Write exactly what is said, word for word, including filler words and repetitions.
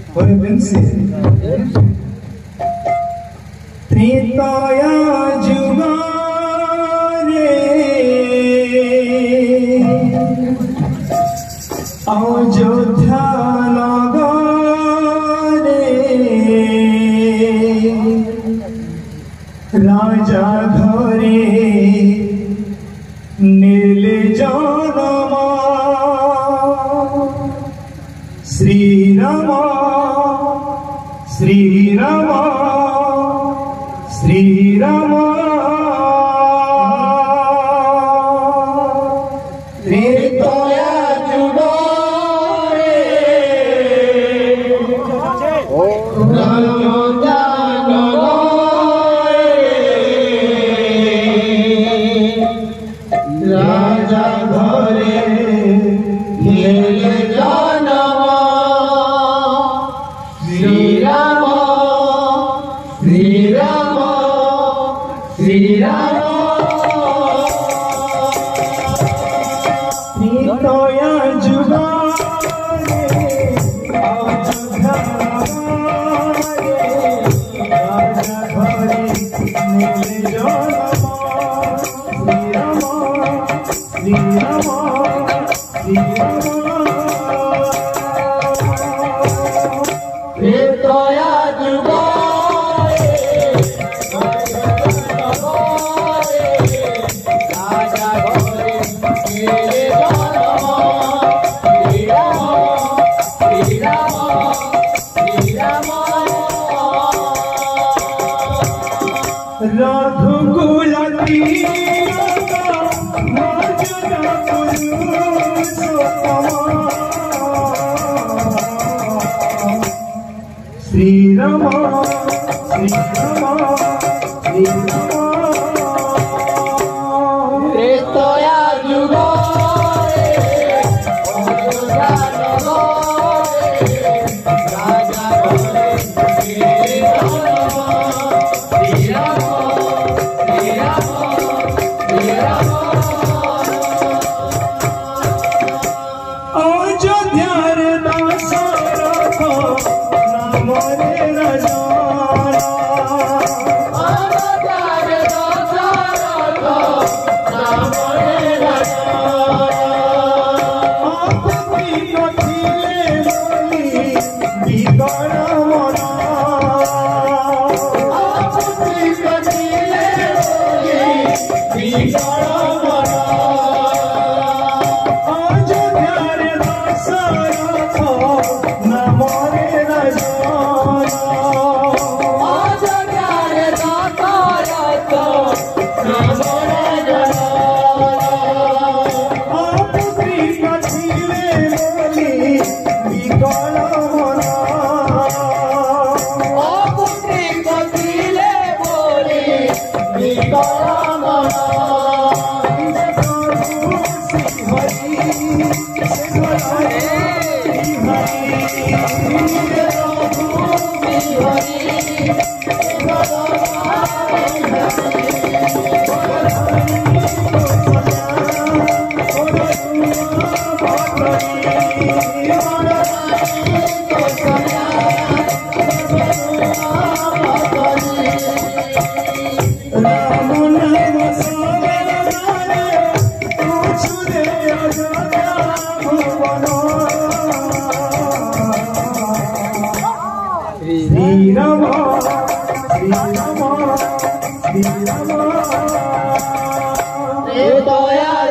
और से त्रेताया जुगारे अयोध्या नगरे राजा घरे नील जनम श्री राम श्री राम श्री राम त्रेताया जुगारे अयोध्या नगरे राजा घरे नील जनम श्री राम श्री राम श्री राम त्रेताया जुगारे अयोध्या नगरे राजा घरे नील जनम श्री राम श्री राम श्री राम त्रेताया जुगारे राजा घरे नील जनम श्री राम श्री राम श्री राम रघुकुल तीरथ मर्यादा पुरुषोत्तम श्री राम श्री राम श्री राम त्रेताया जुगारे अयोध्या नगरे राजा घरे नील जनम श्री राम श्री राम श्री राम अयोध्यार दशरथ नाम रे राजा अयोध्यार दशरथ नाम रे राजा आपत्ति कथिले बोली विकल मन आपत्ति कथिले बोली विकल मन अयोध्यार दशरथ नाम रे राजा अयोध्यार दशरथ नाम रे राजा आपत्ति कथिले बोली विकल मन आपत्ति कथिले बोली विकल मन राम नाम सवरे तुझ दे अयोध्या भुवन श्री राम श्री राम श्री राम त्रेताया